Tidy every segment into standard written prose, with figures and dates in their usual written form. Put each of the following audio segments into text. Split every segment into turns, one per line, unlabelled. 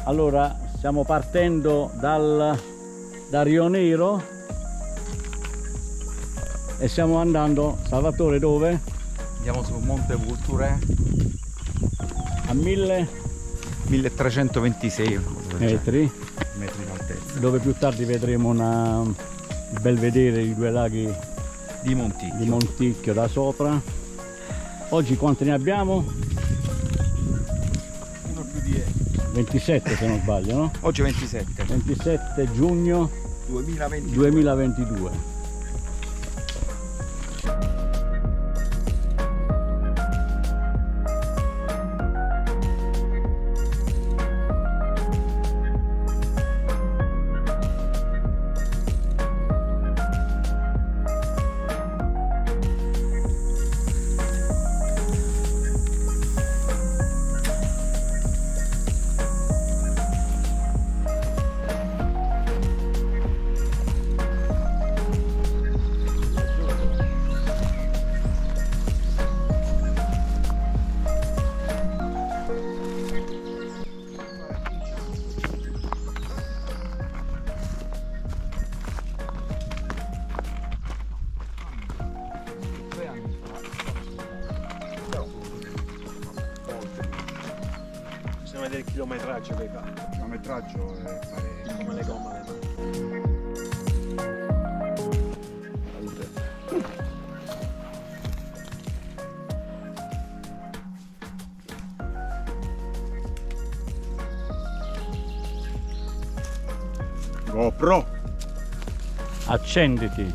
Allora, stiamo partendo da Rio Nero e stiamo andando, Salvatore, dove?
Andiamo sul Monte Vulture
A
1326
metri,
metri in altezza
dove più tardi vedremo il belvedere di due laghi
di Monticchio.
di Monticchio da sopra. Oggi quanti ne abbiamo?
Uno più di
27 se non sbaglio, no?
oggi 27
giugno 2022.
Bisogna vedere il chilometraggio che fa.
il chilometraggio è fare
Come le gomme le mani.
GoPro.
Accenditi.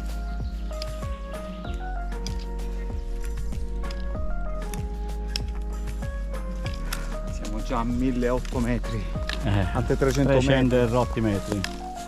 Siamo già a 1008 metri, ante 300
300
metri.
rotti metri.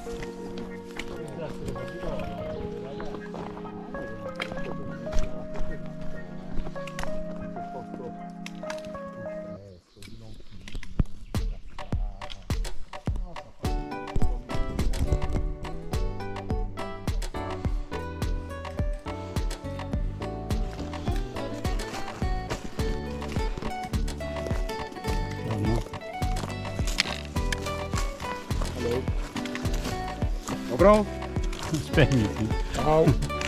GoPro.
Spegniti.
Ciao.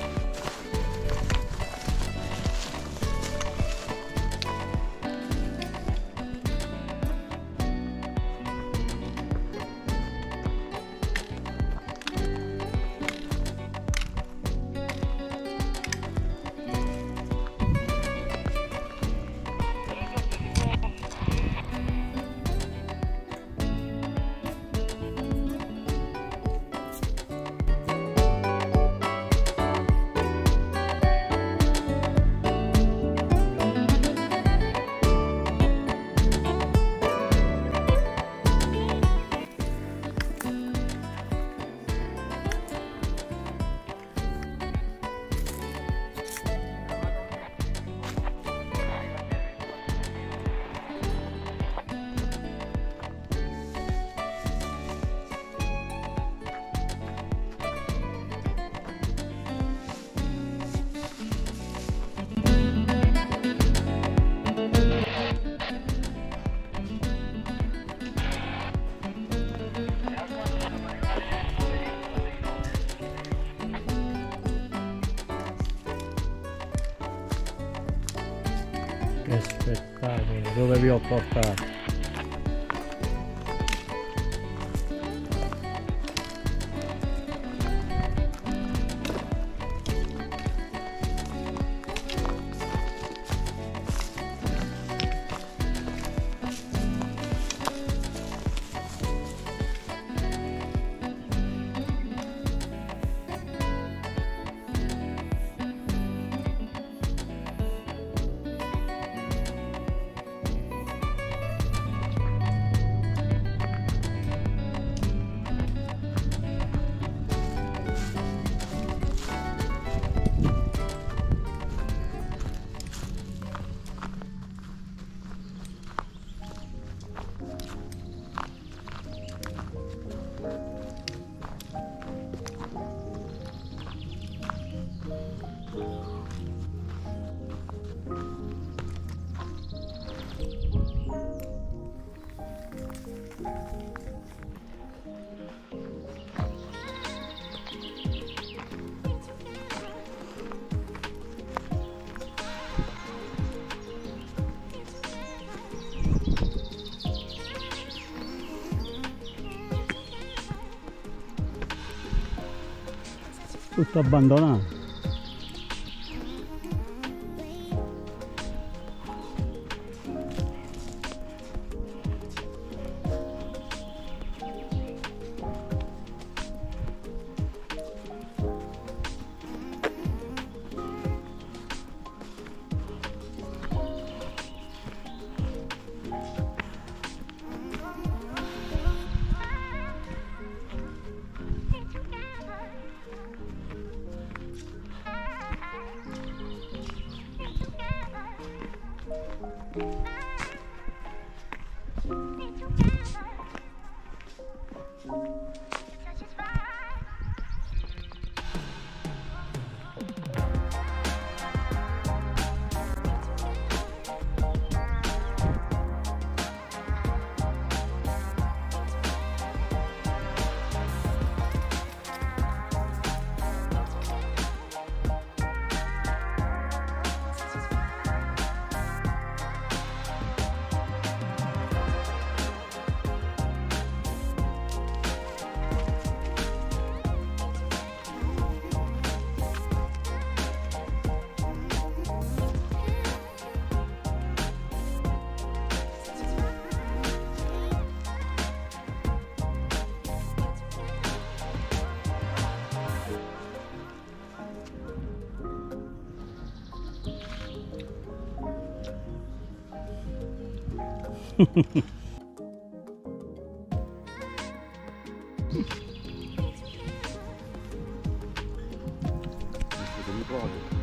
Che spettacolo, dove vi ho portato? Tutto abbandonato.
Mi provo.